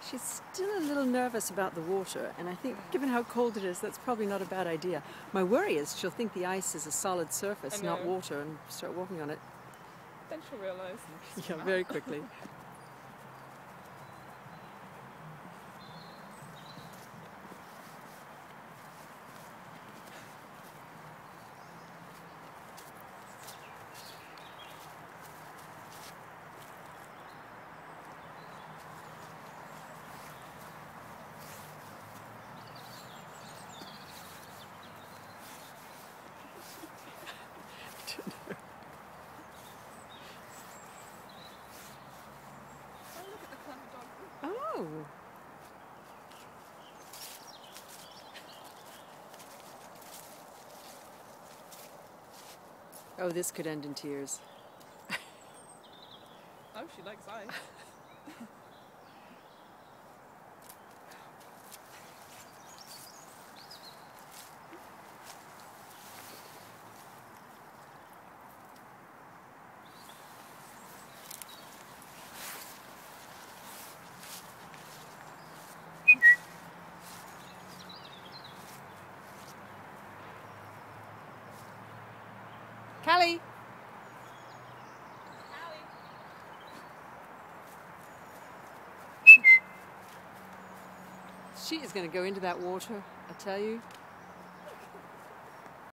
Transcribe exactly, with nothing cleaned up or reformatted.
She's still a little nervous about the water, and I think given how cold it is, that's probably not a bad idea. My worry is she'll think the ice is a solid surface, not water, and start walking on it. Then she'll realise. Yeah, very quickly. Oh. Oh, this could end in tears. Oh, she likes ice. Cali! She is going to go into that water, I tell you.